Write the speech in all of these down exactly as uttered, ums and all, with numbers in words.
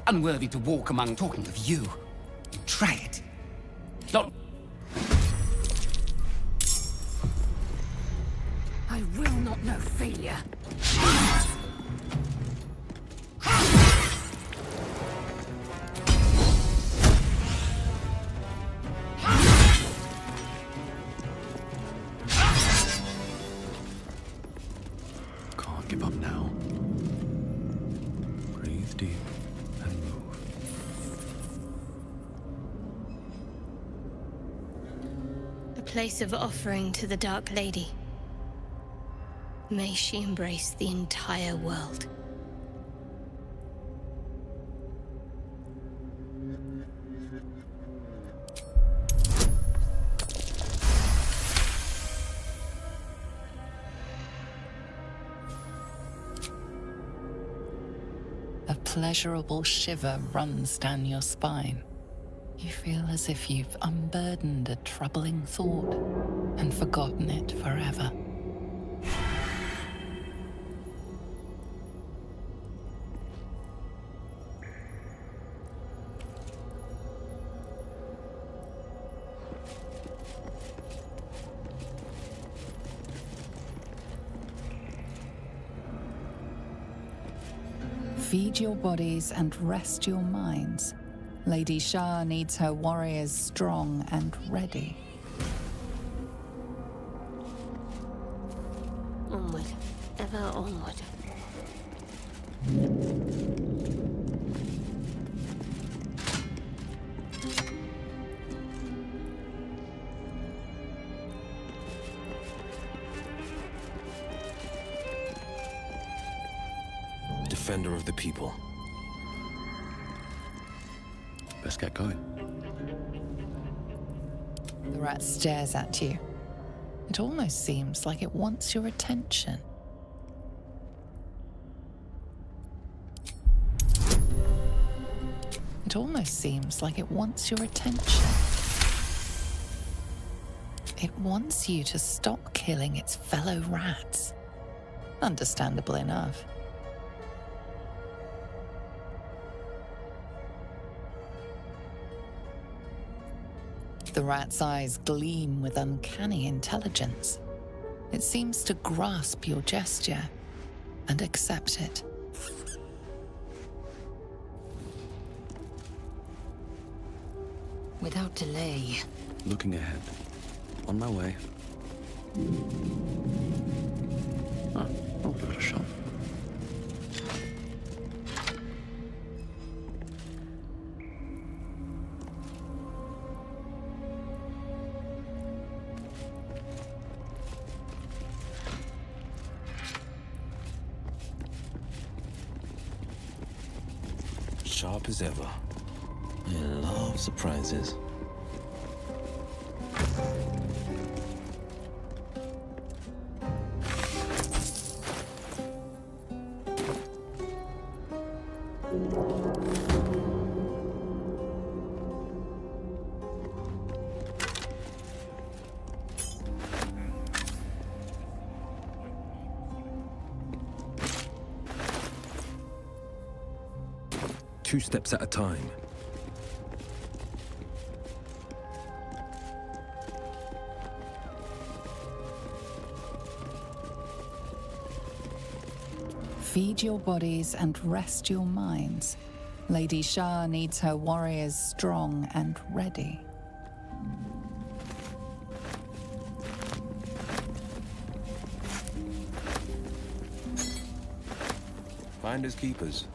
unworthy to walk among talking of you. Try it. Not... I will not know failure. Can't give up now. Breathe deep and move. A place of offering to the Dark Lady. May she embrace the entire world. A pleasurable shiver runs down your spine. You feel as if you've unburdened a troubling thought and forgotten it forever. Feed your bodies and rest your minds. Lady Shah needs her warriors strong and ready. Onward, ever onward. Defender of the people. Let's get going. The rat stares at you. It almost seems like it wants your attention. It almost seems like it wants your attention. It wants you to stop killing its fellow rats. Understandable enough. The rat's eyes gleam with uncanny intelligence. It seems to grasp your gesture and accept it. Without delay. Looking ahead. On my way. Ah, I'll give it a shot. Sharp as ever. I love surprises. Two steps at a time. Feed your bodies and rest your minds. Lady Shah needs her warriors strong and ready. Finders keepers.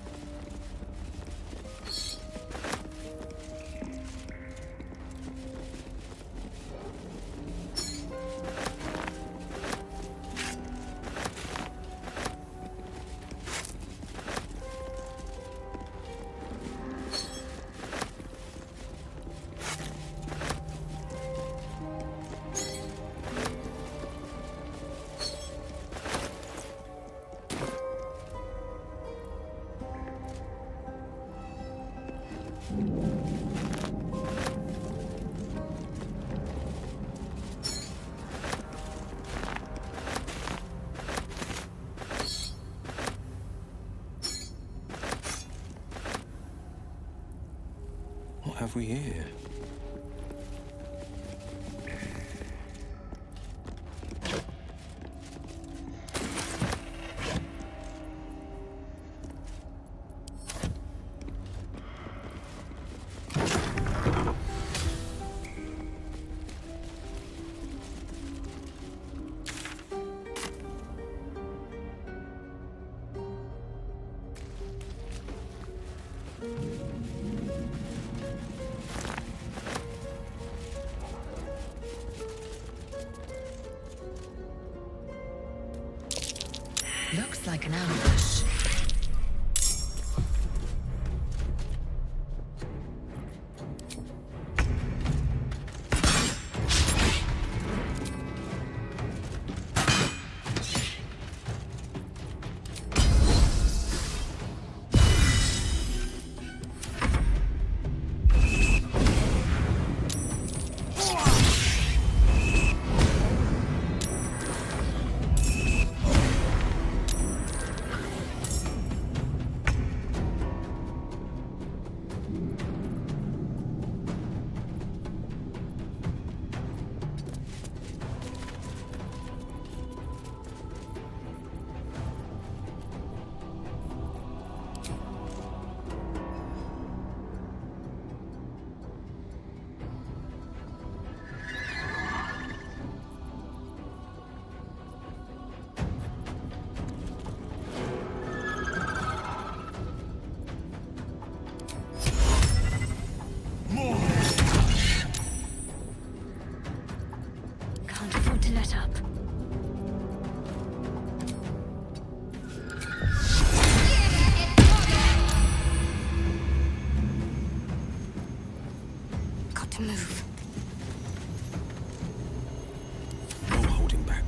have we here? Looks like an ambush. Can't afford to let up. Got to move. No holding back.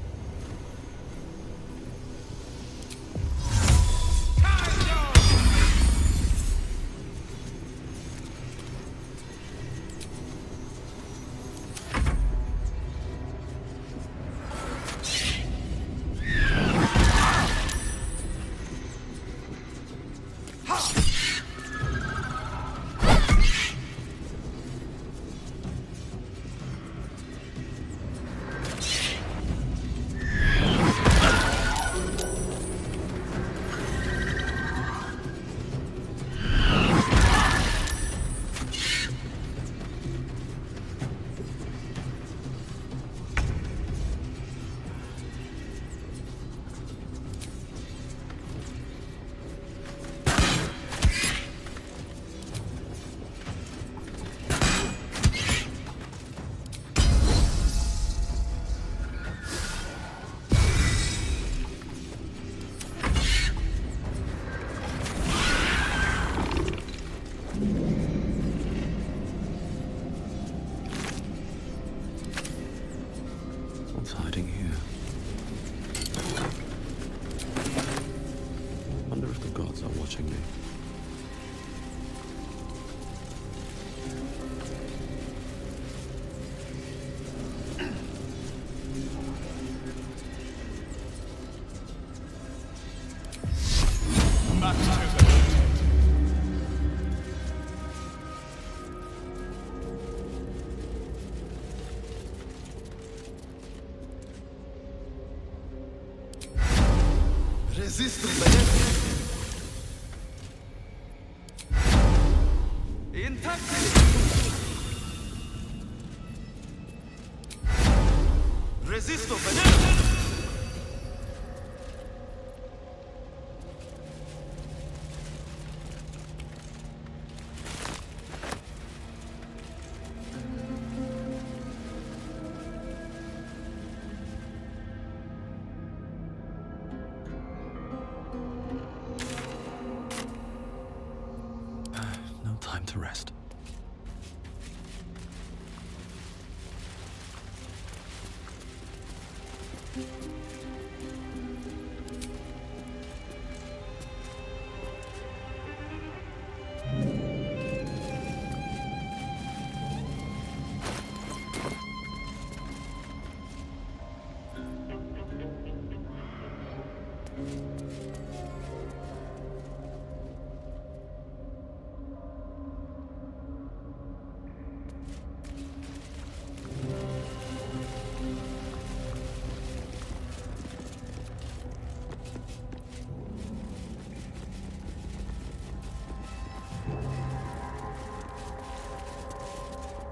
What's hiding here? Wonder if the gods are watching me. Resisto bene. Intacti. Resisto bene. No time to rest.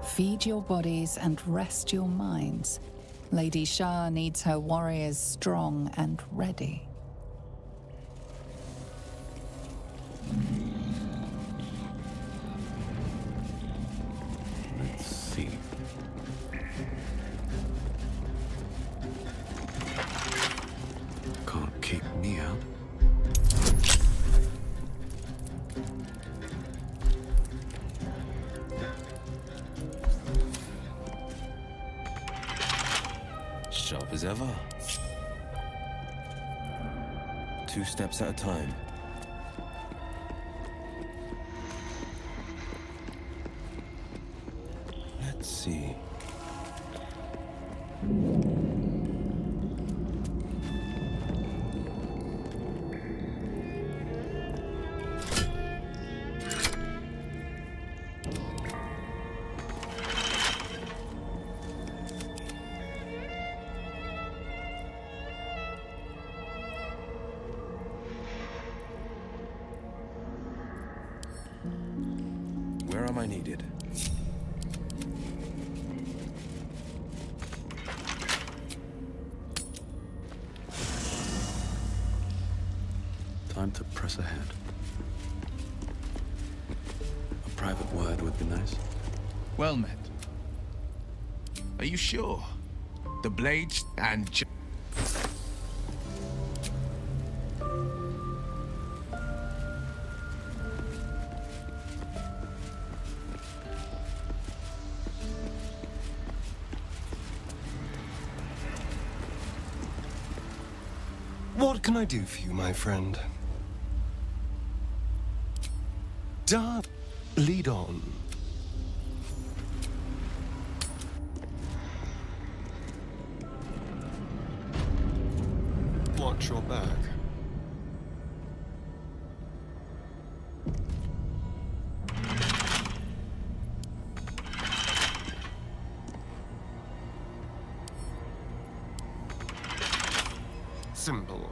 Feed your bodies and rest your minds. Lady Shah needs her warriors strong and ready. Let's see. Can't keep me out. Sharp as ever. Two steps at a time. Let's see. Where am I needed? Time to press ahead. A private word would be nice. Well met. Are you sure? The blades and... j- What can I do for you, my friend? Dart, lead on. Watch your back. Simple.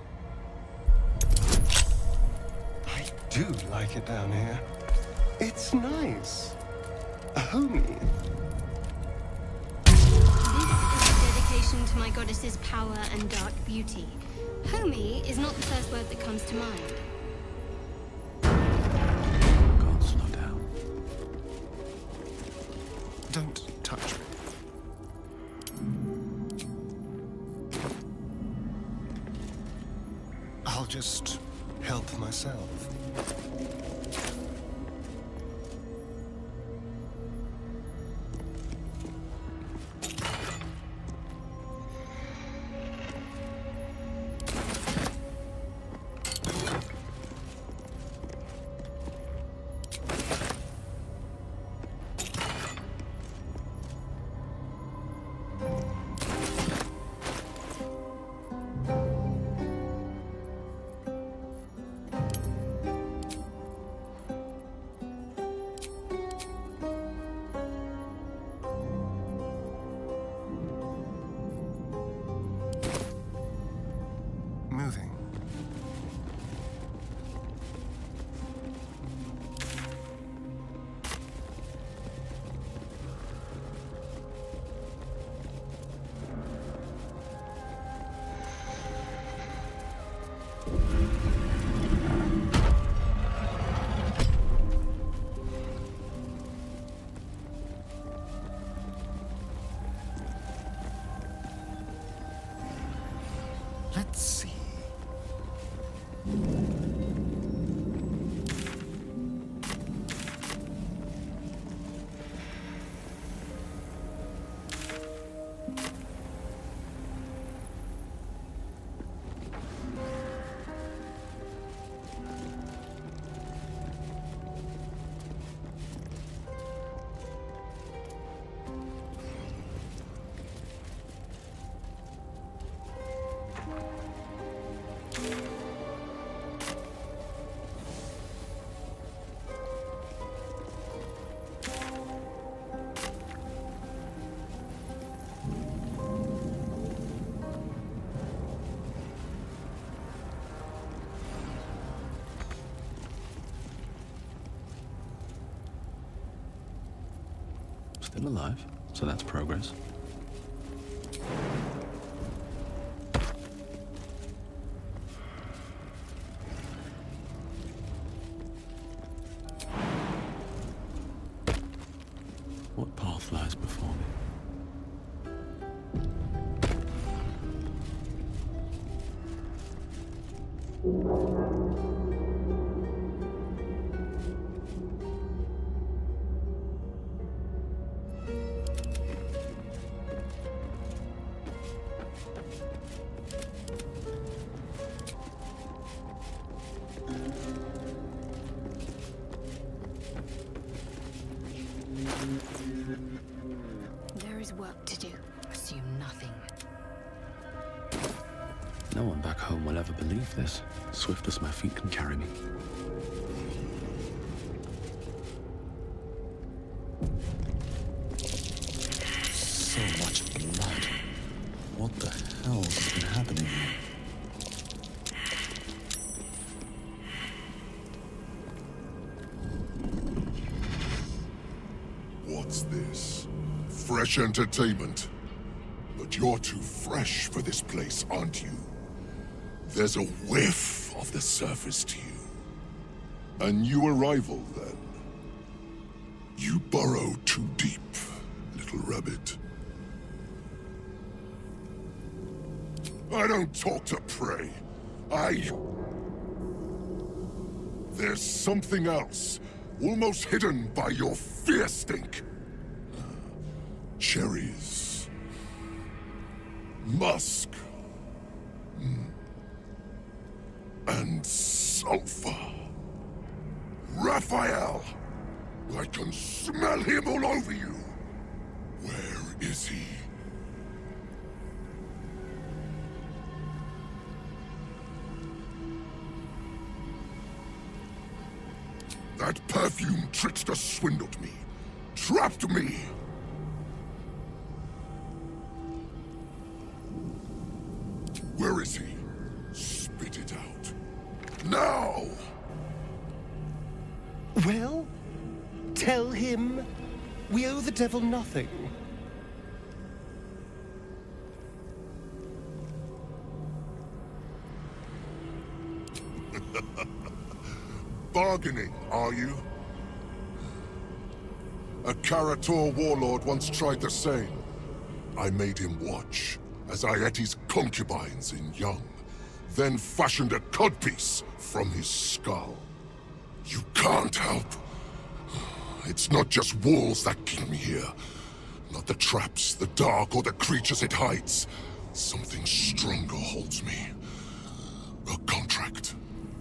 I do like it down here. It's nice. Homey. This is a dedication to my goddess's power and dark beauty. Homey is not the first word that comes to mind. Can't slow down. Don't touch me. I'll just help myself. Moving. Let's see. Still alive, so that's progress. What path lies before me? There is work to do. Assume nothing. No one back home will ever believe this, swift as my feet can carry me. So much blood. What the hell has been happening here? What's this? Fresh entertainment? But you're too fresh for this place, aren't you? There's a whiff of the surface to you. A new arrival, then. You burrow too deep, little rabbit. I don't talk to prey. I... There's something else, almost hidden by your fear stink. Cherries. Musk. Mm. And sulfur. Raphael! I can smell him all over you. Where is he? That perfume trickster swindled me. Trapped me. Where is he? Spit it out. Now! Well, tell him we owe the devil nothing. Bargaining, are you? A Karator warlord once tried the same. I made him watch as I ate his concubines in young, then fashioned a codpiece from his skull. You can't help. It's not just walls that keep me here. Not the traps, the dark, or the creatures it hides. Something stronger holds me. A contract.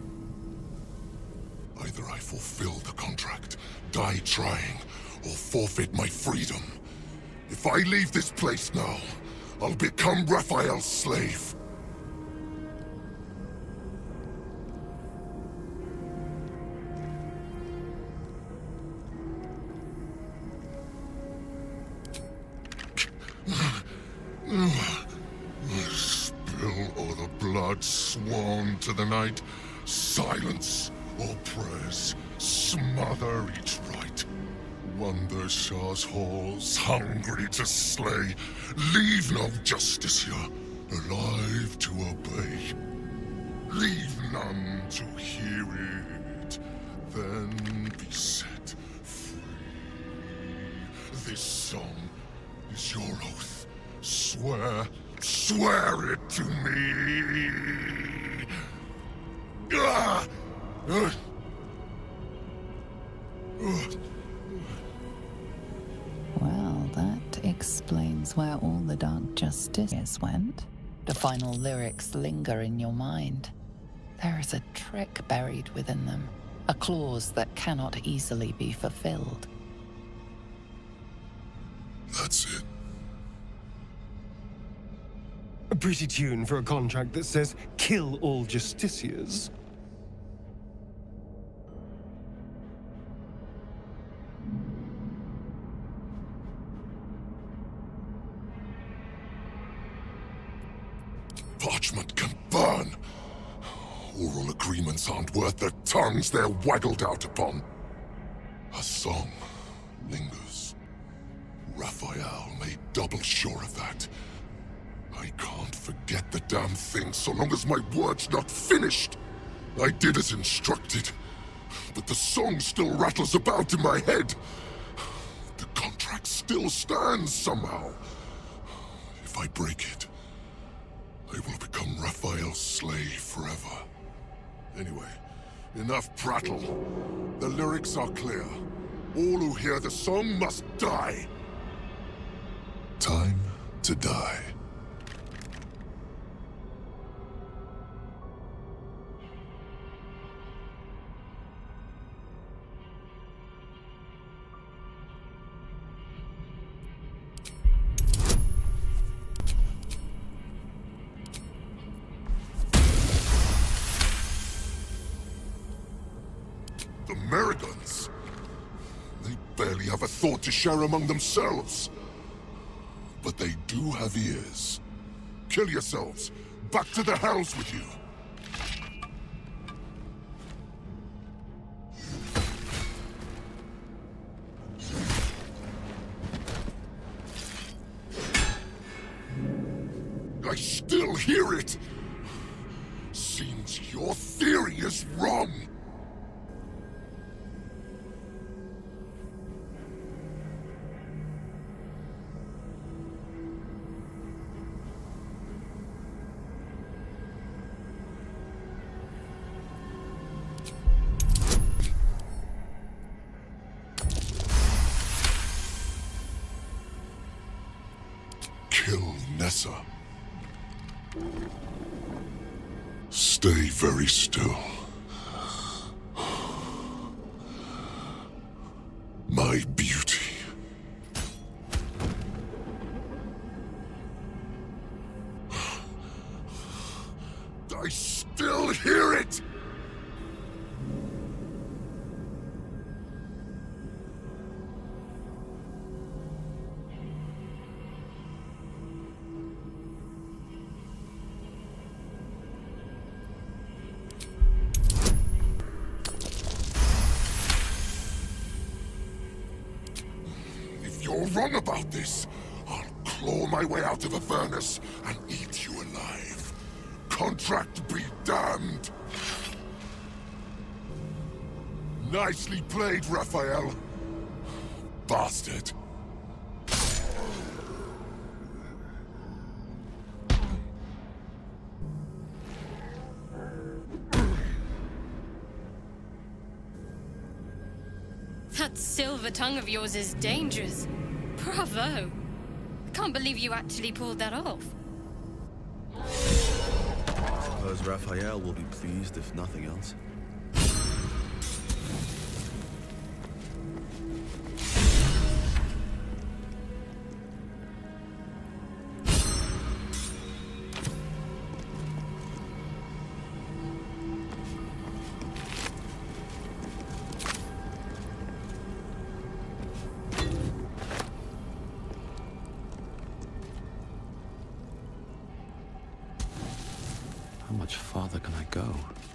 Either I fulfill the contract, die trying, or forfeit my freedom. If I leave this place now, I'll become Raphael's slave. Spill all the blood sworn to the night. Silence all prayers. Smother each right. Wander Shah's halls, hungry to slay. Leave no justice here, alive to obey. Leave none to hear it, then be set free. This song is your oath. Swear, swear it to me. Ah! Uh! Uh! Well, that explains where all the dark justice went. The final lyrics linger in your mind. There is a trick buried within them, a clause that cannot easily be fulfilled. That's it. A pretty tune for a contract that says, kill all justiciars. Parchment can burn. Oral agreements aren't worth the tongues they're waggled out upon. A song lingers. Raphael made double sure of that. I can't forget the damn thing so long as my word's not finished. I did as instructed, but the song still rattles about in my head. The contract still stands somehow. If I break it, I will become Raphael's slave forever. Anyway, enough prattle. The lyrics are clear. All who hear the song must die. Time to die. The Merigons! They barely have a thought to share among themselves. But they do have ears. Kill yourselves. Back to the hells with you. I still hear it! Seems your theory is wrong! Kill Nessa. Stay very still. My beauty. I still hear it! If you're wrong about this, I'll claw my way out of Avernus and eat you alive. Contract be damned! Nicely played, Raphael. Bastard. That silver tongue of yours is dangerous. Bravo! I can't believe you actually pulled that off. Suppose Raphael will be pleased if nothing else. How much farther can I go?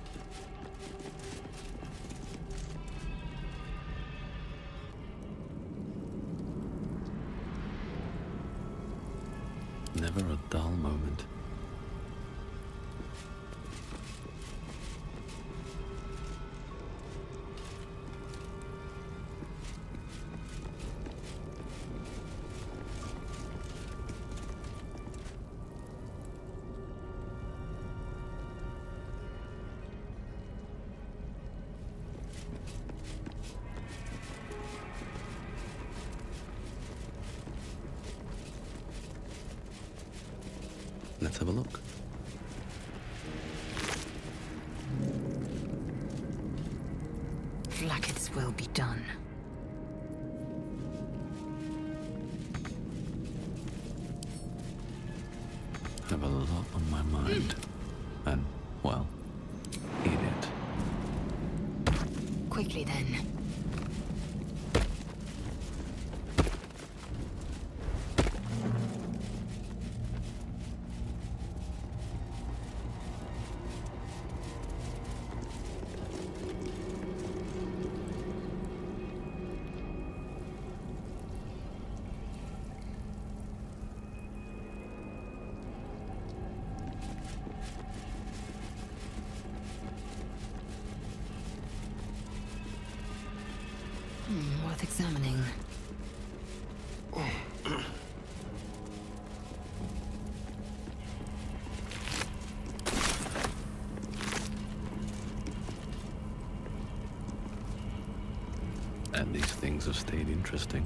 Never a dull moment. Let's have a look. Vlaakith's will be done. Have a lot on my mind. And, well, eat it. Quickly then. worth examining. And these things have stayed interesting.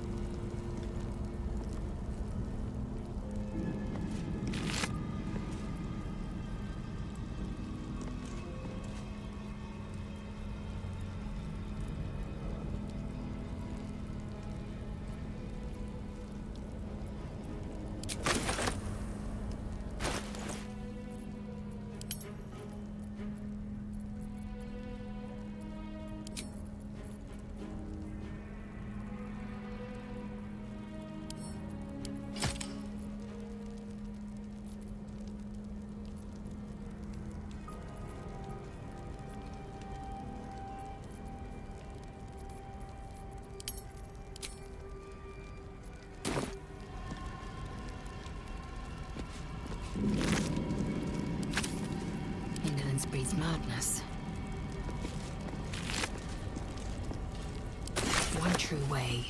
Indolence breeds madness. One true way.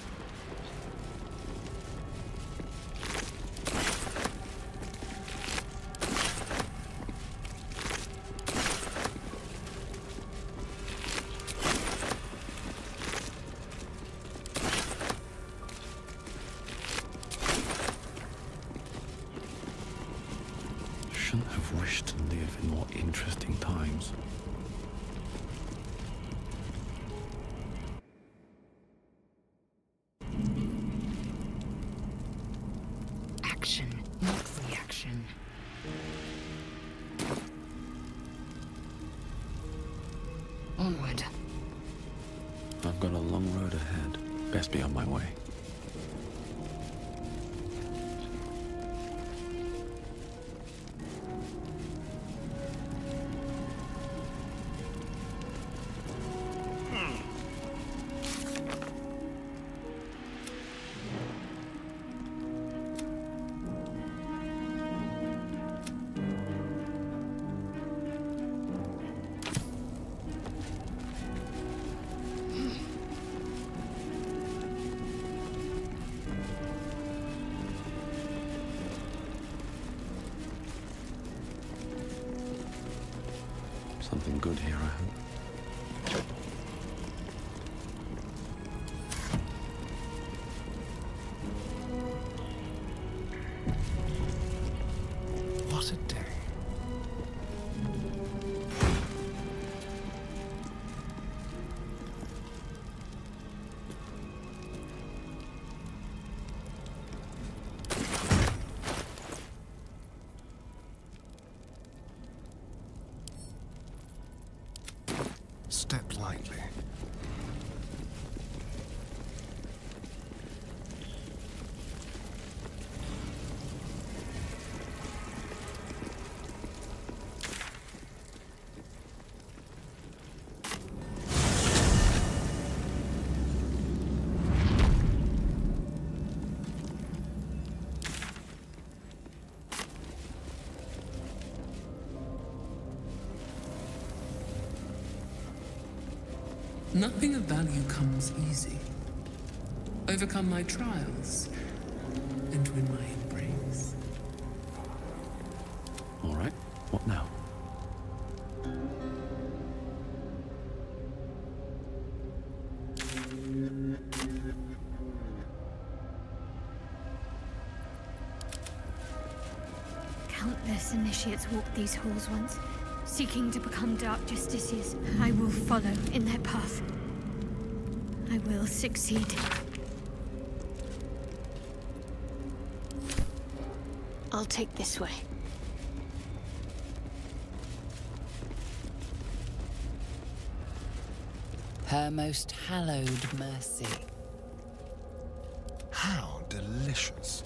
Shouldn't have wished to live in more interesting times. Action, not reaction. Onward. I've got a long road ahead. Best be on my way. Something good here, I hope. What a day. Step lightly. Nothing of value comes easy. Overcome my trials and win my embrace. All right, what now? Countless initiates walked these halls once, seeking to become Dark Justiciars. I will follow in their path. I will succeed. I'll take this way. Her most hallowed mercy. How delicious.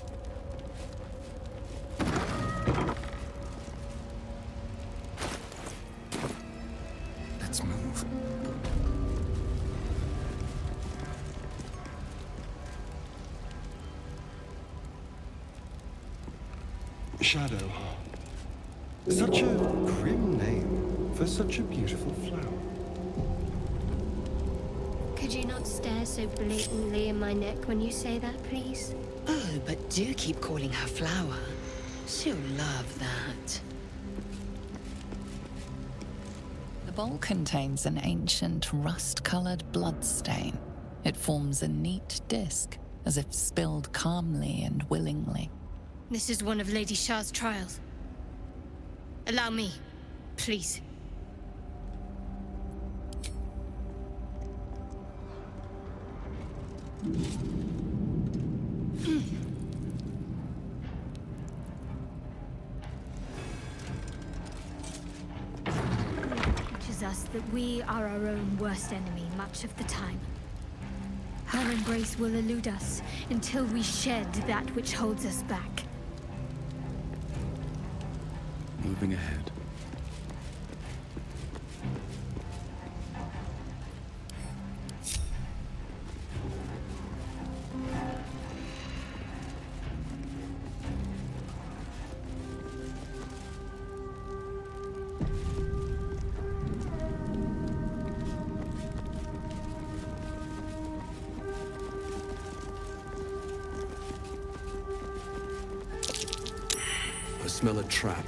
Let's move. Shadowheart. Such a grim name for such a beautiful flower. Could you not stare so blatantly in my neck when you say that, please? Oh, but do keep calling her Flower. She'll love that. The bowl contains an ancient rust-colored blood stain. It forms a neat disc, as if spilled calmly and willingly. This is one of Lady Shah's trials. Allow me, please. Teaches us that we are our own worst enemy much of the time. Her embrace will elude us until we shed that which holds us back. Moving ahead. I smell a trap.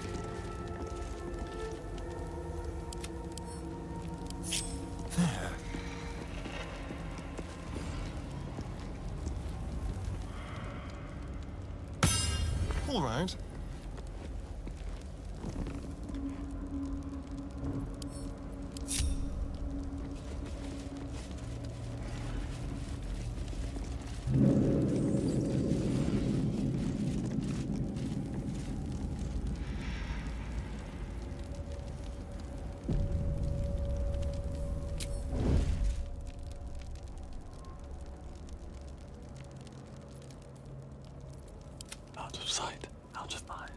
There. All right. Out of sight, out of mind.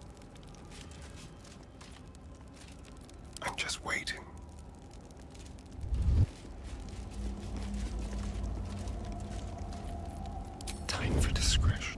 I'm just waiting. Time for discretion.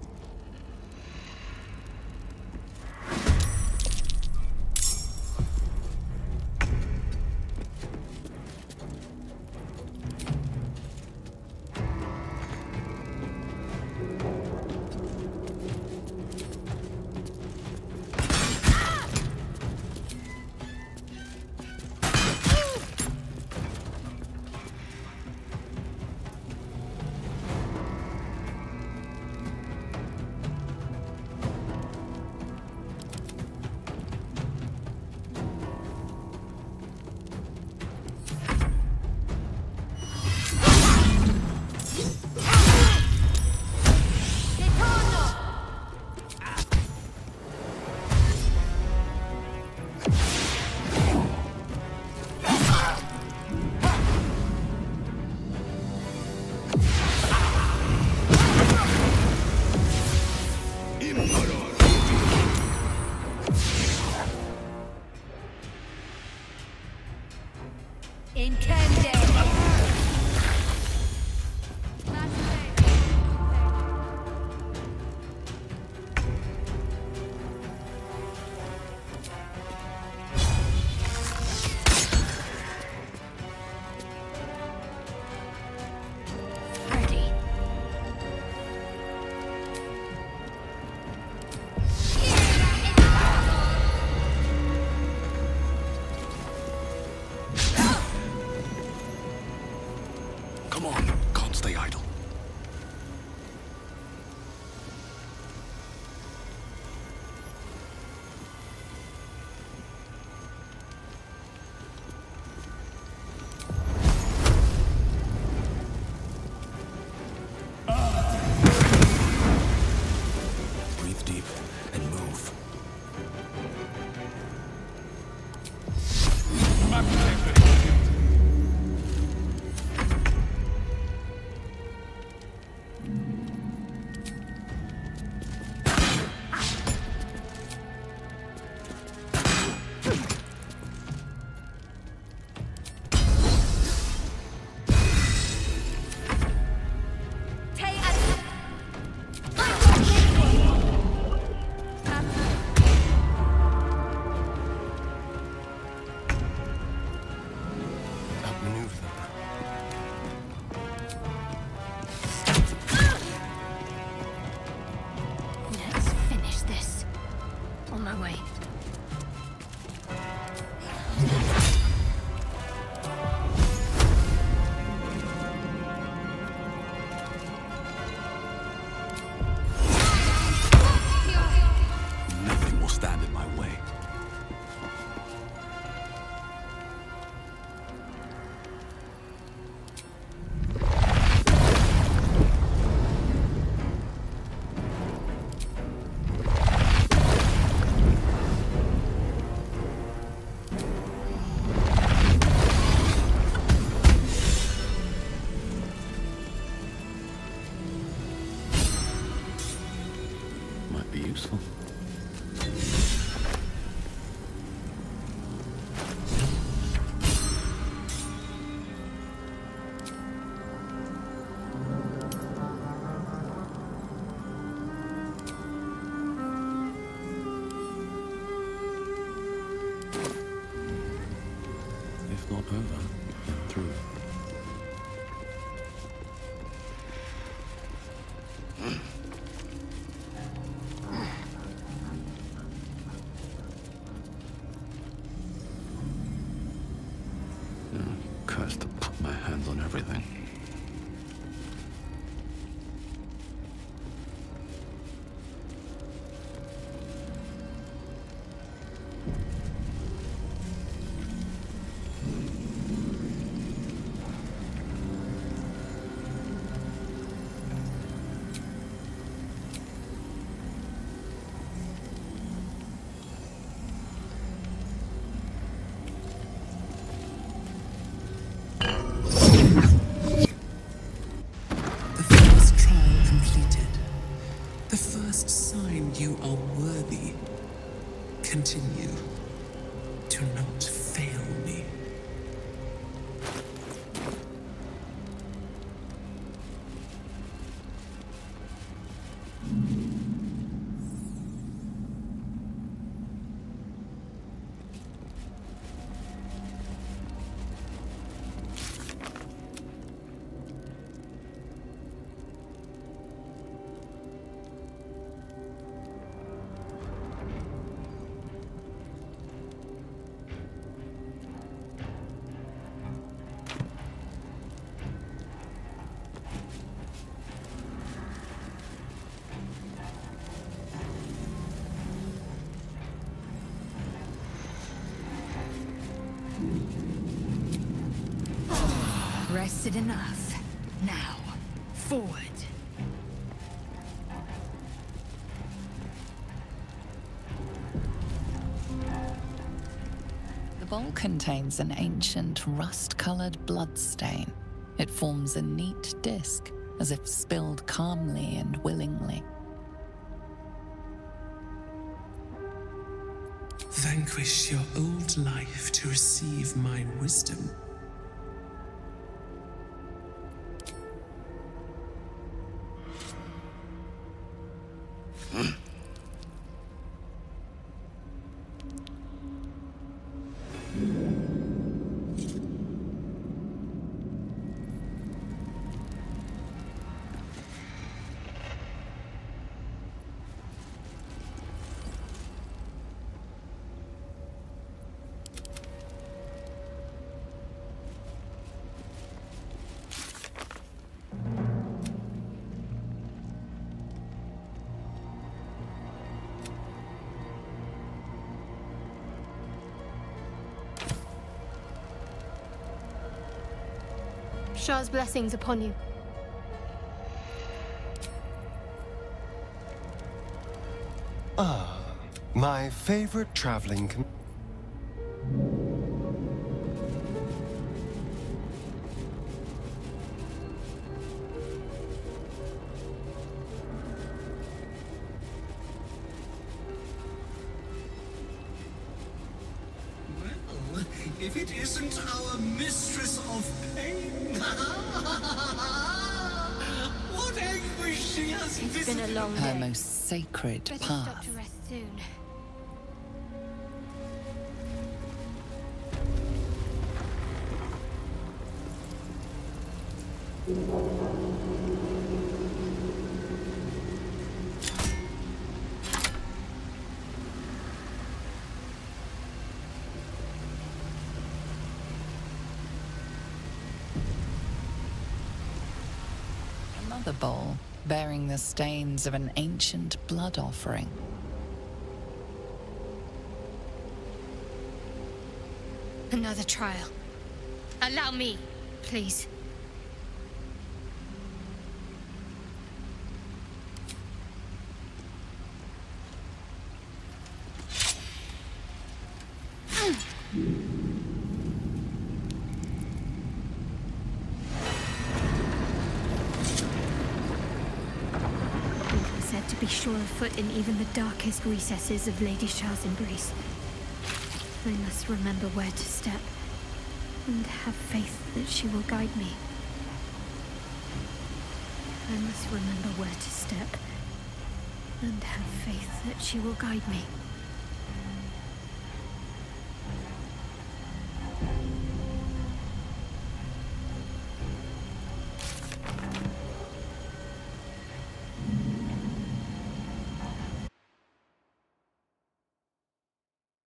not over and through. Cursed to put my hands on everything. You are worthy. Continue to not fail me. Rested enough. Now, forward. The bowl contains an ancient rust-colored bloodstain. It forms a neat disc, as if spilled calmly and willingly. Vanquish your old life to receive my wisdom. Shah's blessings upon you. Ah, my favorite traveling com- Well, if it isn't our mistress of pain. What anguish she has It's visited. been a long Her day. most sacred Better stop path. to rest soon. Another bowl, bearing the stains of an ancient blood offering. Another trial. Allow me, please. Said to be sure of foot in even the darkest recesses of Lady Shah's embrace. I must remember where to step, and have faith that she will guide me. I must remember where to step, and have faith that she will guide me.